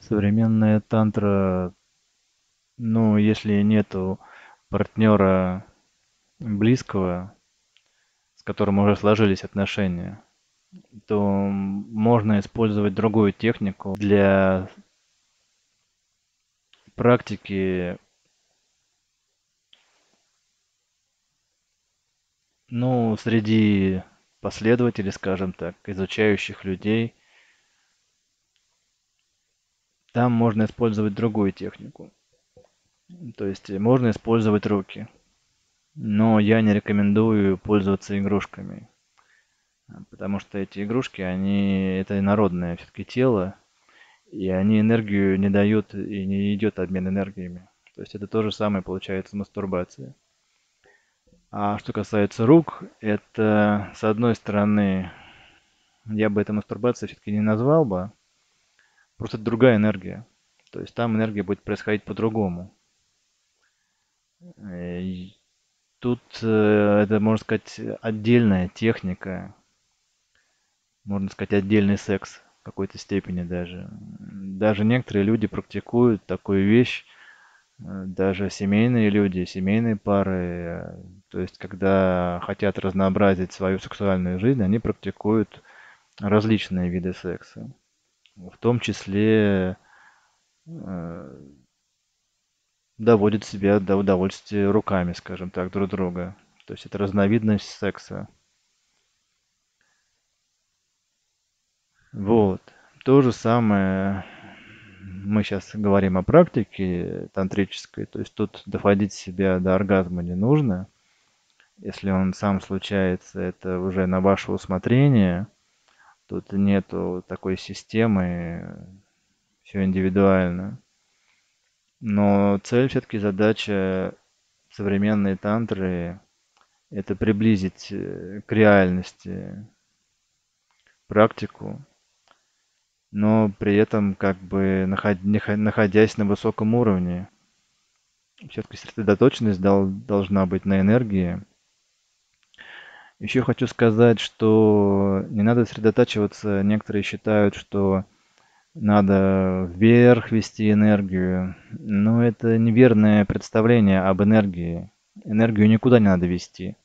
Современная тантра, ну, если нету партнера близкого, с которым уже сложились отношения, то можно использовать другую технику для практики, ну, среди последователей, скажем так, изучающих людей. Там можно использовать другую технику. То есть можно использовать руки, но я не рекомендую пользоваться игрушками, потому что эти игрушки, это инородное все-таки тело, и они энергию не дают, и не идет обмен энергиями. То есть это то же самое получается мастурбация. А что касается рук, это, с одной стороны, я бы это мастурбацией все-таки не назвал бы, просто это другая энергия. То есть там энергия будет происходить по-другому. И тут это, можно сказать, отдельная техника, можно сказать, отдельный секс в какой-то степени даже. Даже некоторые люди практикуют такую вещь, даже семейные люди, семейные пары, то есть когда хотят разнообразить свою сексуальную жизнь, они практикуют различные виды секса. В том числе э, доводят себя до удовольствия руками, скажем так, друг друга. То есть это разновидность секса. Вот. То же самое мы сейчас говорим о практике тантрической, то есть тут доходить себя до оргазма не нужно. Если он сам случается, это уже на ваше усмотрение. Тут нету такой системы, все индивидуально. Но цель все-таки задача современной тантры– это приблизить к реальности практику, но при этом как бы находясь на высоком уровне. Все-таки сосредоточенность должна быть на энергии. Еще хочу сказать, что не надо сосредотачиваться. Некоторые считают, что надо вверх вести энергию. Но это неверное представление об энергии. Энергию никуда не надо вести.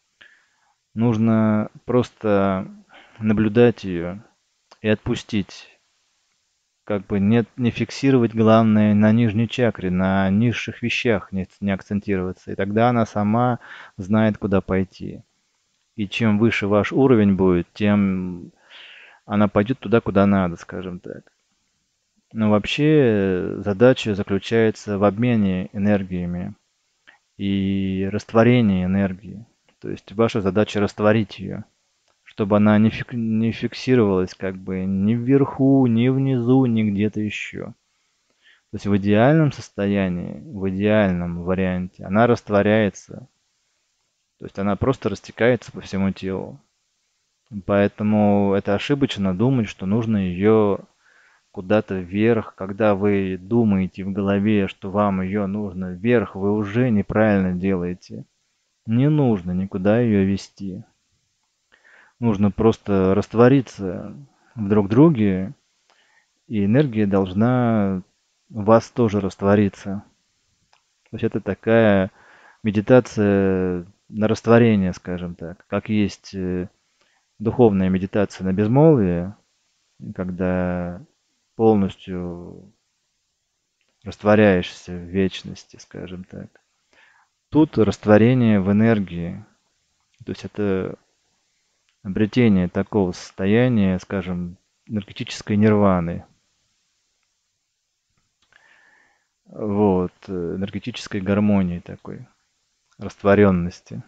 Нужно просто наблюдать ее и отпустить. Как бы не фиксировать главное на нижней чакре, на низших вещах не акцентироваться. И тогда она сама знает, куда пойти. И чем выше ваш уровень будет, тем она пойдет туда, куда надо, скажем так. Но вообще задача заключается в обмене энергиями и растворении энергии. То есть ваша задача растворить ее, чтобы она не фиксировалась как бы ни вверху, ни внизу, ни где-то еще. То есть в идеальном состоянии, в идеальном варианте она растворяется. То есть она просто растекается по всему телу. Поэтому это ошибочно думать, что нужно ее куда-то вверх. Когда вы думаете в голове, что вам ее нужно вверх, вы уже неправильно делаете. Не нужно никуда ее вести. Нужно просто раствориться в друг друге, и энергия должна в вас тоже раствориться. То есть это такая медитация на растворение, скажем так. Как есть духовная медитация на безмолвие, когда полностью растворяешься в вечности, скажем так. Тут растворение в энергии. То есть это обретение такого состояния, скажем, энергетической нирваны. Вот, энергетической гармонии такой, растворенности.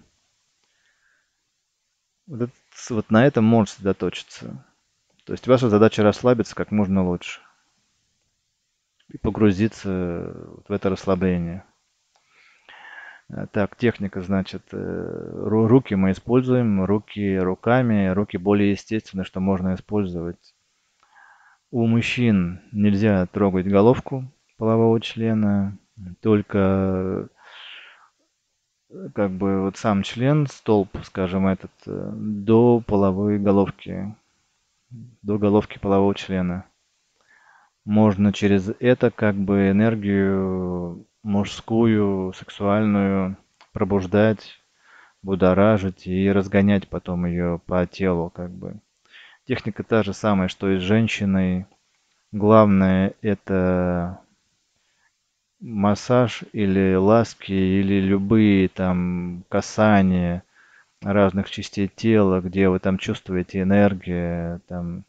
Вот на этом можно сосредоточиться. То есть ваша задача расслабиться как можно лучше и погрузиться вот в это расслабление. Так, техника, значит, руки мы используем, руки руками, руки более естественные, что можно использовать. У мужчин нельзя трогать головку полового члена, только как бы вот сам член, столб, скажем, этот, до половой головки, до головки полового члена. можно через это как бы энергию мужскую, сексуальную пробуждать, будоражить и разгонять потом ее по телу как бы. Техника та же самая, что и с женщиной. Главное это массаж или ласки, или любые там касания разных частей тела, где вы там чувствуете энергию, там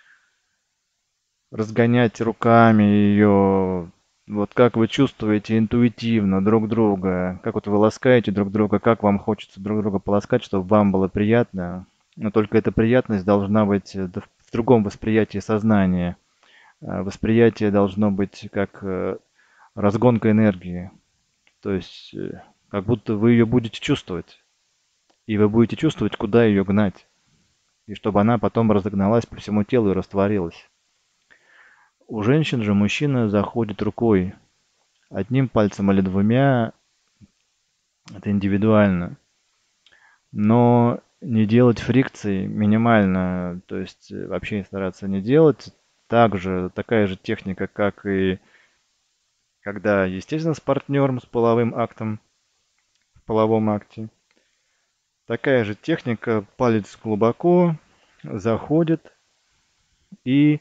разгонять руками ее, вот как вы чувствуете интуитивно друг друга, как вот вы ласкаете друг друга, как вам хочется друг друга поласкать, чтобы вам было приятно. Но только эта приятность должна быть в другом восприятии сознания. Восприятие должно быть как разгонка энергии. То есть как будто вы ее будете чувствовать. И вы будете чувствовать, куда ее гнать. И чтобы она потом разогналась по всему телу и растворилась. У женщин же мужчина заходит рукой. Одним пальцем или двумя, это индивидуально. Но не делать фрикции минимально, то есть вообще стараться не делать. Также такая же техника, как и когда, естественно, с партнером, с половым актом, в половом акте. Такая же техника, палец глубоко заходит и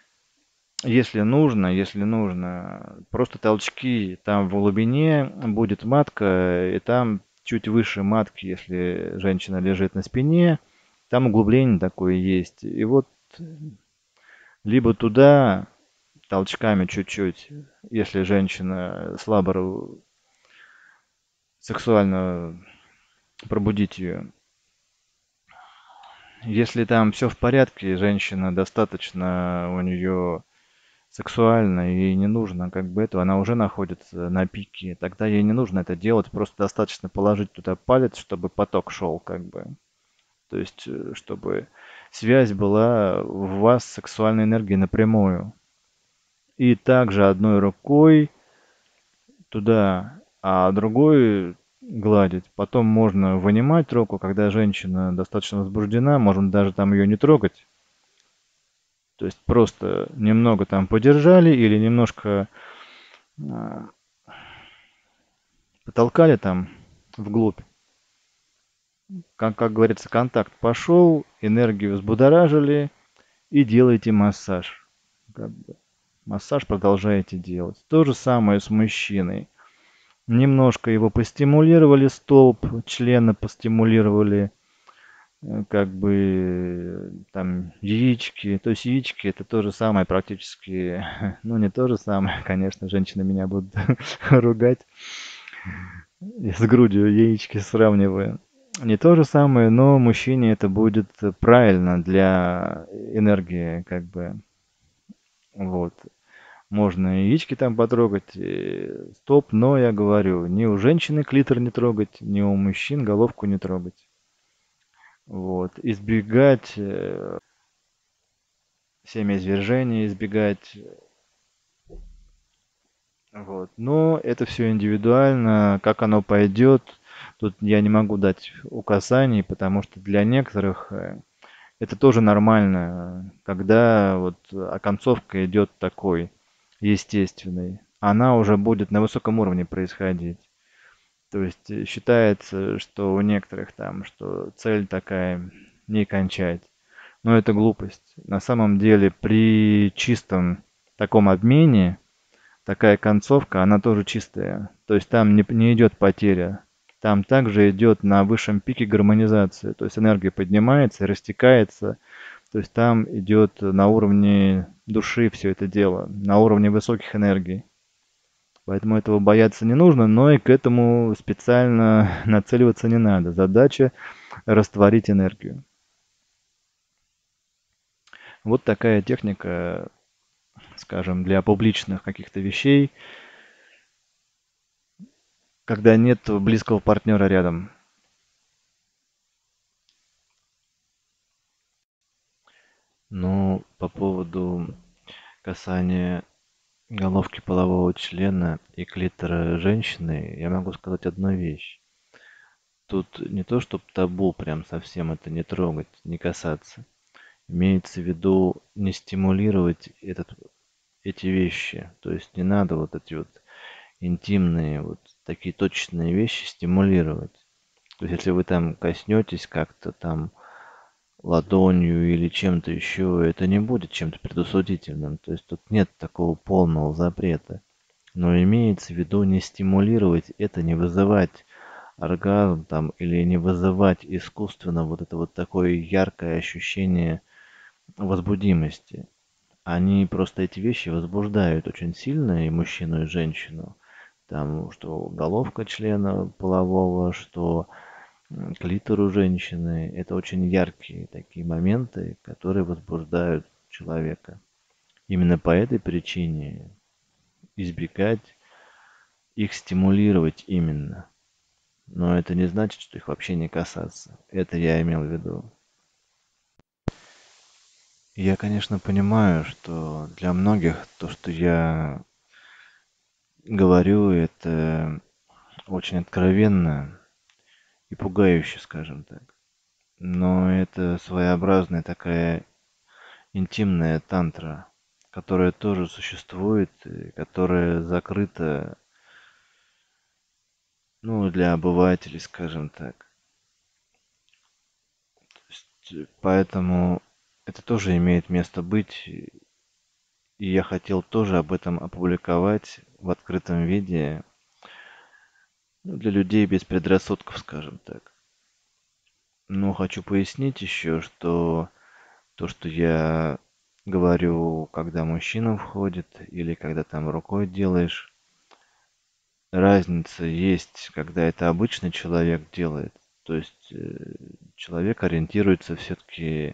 если нужно, просто толчки, там в глубине будет матка, и там чуть выше матки, если женщина лежит на спине, там углубление такое есть. И вот либо туда толчками чуть-чуть, если женщина слабо сексуально пробудить ее. Если там все в порядке, женщина достаточно у нее сексуально, ей не нужно как бы этого, она уже находится на пике, тогда ей не нужно это делать, просто достаточно положить туда палец, чтобы поток шел как бы. То есть, чтобы связь была в вас с сексуальной энергией напрямую. И также одной рукой туда, а другой гладить. Потом можно вынимать руку, когда женщина достаточно возбуждена, можно даже там ее не трогать. То есть просто немного там подержали или немножко а, потолкали там вглубь. Как говорится, контакт пошел, энергию взбудоражили и делаете массаж. Как бы массаж продолжаете делать. То же самое с мужчиной. Немножко его постимулировали, столб члена постимулировали, как бы там яички. То есть яички это то же самое практически. Ну не то же самое, конечно, женщины меня будут ругать. Я с грудью яички сравниваю. Не то же самое, но мужчине это будет правильно для энергии, как бы. Вот. Можно яички там потрогать, стоп, но я говорю, ни у женщины клитор не трогать, ни у мужчин головку не трогать. Вот. Избегать семяизвержения, избегать. Вот. Но это все индивидуально, как оно пойдет. Тут я не могу дать указаний, потому что для некоторых это тоже нормально, когда вот оконцовка идет такой естественной. Она уже будет на высоком уровне происходить. То есть считается, что у некоторых там, что цель такая не кончать. Но это глупость. На самом деле при чистом таком обмене такая концовка, она тоже чистая. То есть там не идет потеря. Там также идет на высшем пике гармонизация. То есть энергия поднимается, растекается. То есть там идет на уровне души все это дело, на уровне высоких энергий. Поэтому этого бояться не нужно, но и к этому специально нацеливаться не надо. Задача растворить энергию. Вот такая техника, скажем, для публичных каких-то вещей, когда нет близкого партнера рядом. Ну, по поводу касания головки полового члена и клитора женщины, я могу сказать одну вещь. Тут не то, чтобы табу прям совсем это не трогать, не касаться. Имеется в виду не стимулировать этот эти вещи. То есть не надо вот эти вот интимные, вот такие точечные вещи стимулировать. То есть если вы там коснетесь как-то там ладонью или чем-то еще, это не будет чем-то предосудительным. То есть тут нет такого полного запрета. Но имеется в виду не стимулировать это, не вызывать оргазм там или не вызывать искусственно вот это вот такое яркое ощущение возбудимости. Они просто эти вещи возбуждают очень сильно и мужчину, и женщину. Там, что головка члена полового, что клитор у женщины. Это очень яркие такие моменты, которые возбуждают человека. Именно по этой причине избегать их стимулировать именно. Но это не значит, что их вообще не касаться. Это я имел в виду. Я, конечно, понимаю, что для многих то, что я говорю, это очень откровенно и пугающе, скажем так. Но это своеобразная такая интимная тантра, которая тоже существует, и которая закрыта, ну, для обывателей, скажем так. Поэтому это тоже имеет место быть, и я хотел тоже об этом опубликовать в открытом виде, ну, для людей без предрассудков, скажем так. Но хочу пояснить еще, что то, что я говорю, когда мужчина входит или когда там рукой делаешь, разница есть, когда это обычный человек делает. То есть человек ориентируется все-таки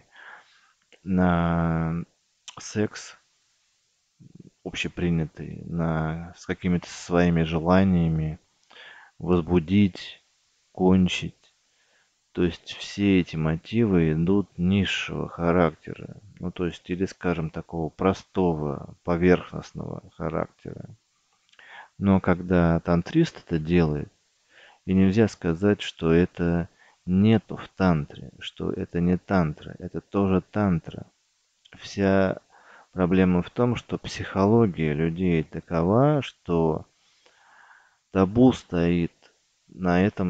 на секс общепринятый, с какими-то своими желаниями возбудить, кончить. То есть все эти мотивы идут низшего характера, ну то есть или, скажем, такого простого, поверхностного характера. Но когда тантрист это делает, и нельзя сказать, что это нету в тантре, что это не тантра, это тоже тантра. Вся проблема в том, что психология людей такова, что табу стоит на этом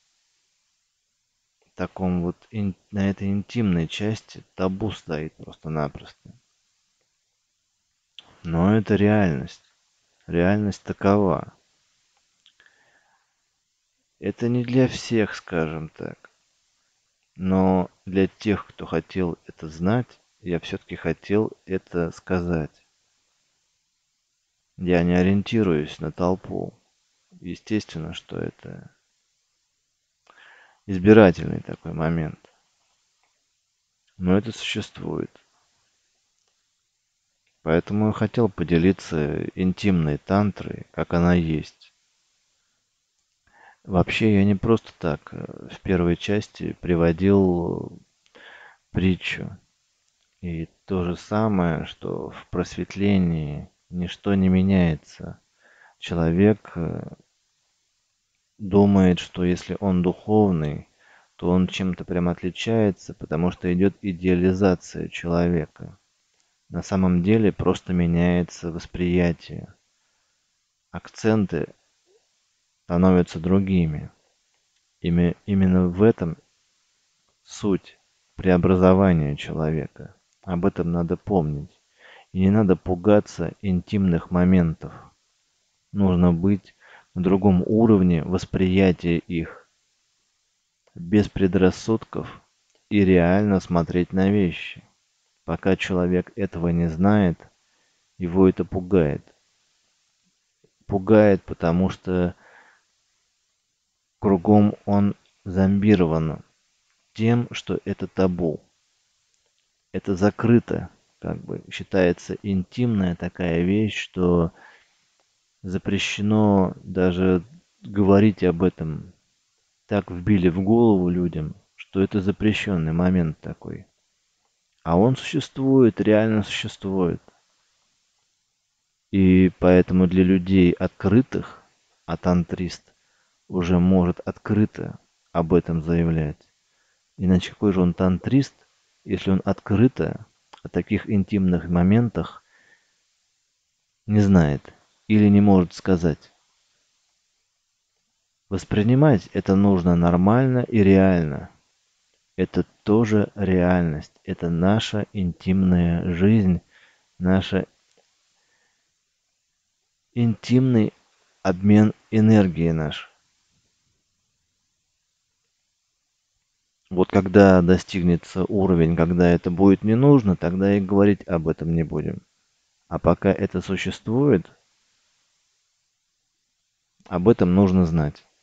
таком вот, на этой интимной части табу стоит просто-напросто. Но это реальность. Реальность такова. Это не для всех, скажем так. Но для тех, кто хотел это знать, я все-таки хотел это сказать. Я не ориентируюсь на толпу. Естественно, что это избирательный такой момент. Но это существует. Поэтому я хотел поделиться интимной тантрой, как она есть. Вообще, я не просто так в первой части приводил притчу. И то же самое, что в просветлении ничто не меняется. Человек думает, что если он духовный, то он чем-то прям отличается, потому что идет идеализация человека. На самом деле просто меняется восприятие. Акценты становятся другими. Именно в этом суть преобразования человека. Об этом надо помнить. И не надо пугаться интимных моментов. Нужно быть на другом уровне восприятия их, без предрассудков и реально смотреть на вещи. Пока человек этого не знает, его это пугает. Пугает, потому что кругом он зомбирован тем, что это табу. Это закрыто, как бы считается интимная такая вещь, что запрещено даже говорить об этом. Так вбили в голову людям, что это запрещенный момент такой. А он существует, реально существует. И поэтому для людей открытых, а тантрист уже может открыто об этом заявлять. Иначе какой же он тантрист, если он открыто о таких интимных моментах не знает или не может сказать. Воспринимать это нужно нормально и реально. Это тоже реальность. Это наша интимная жизнь, наш интимный обмен энергией наш. Вот когда достигнется уровень, когда это будет не нужно, тогда и говорить об этом не будем. А пока это существует, об этом нужно знать.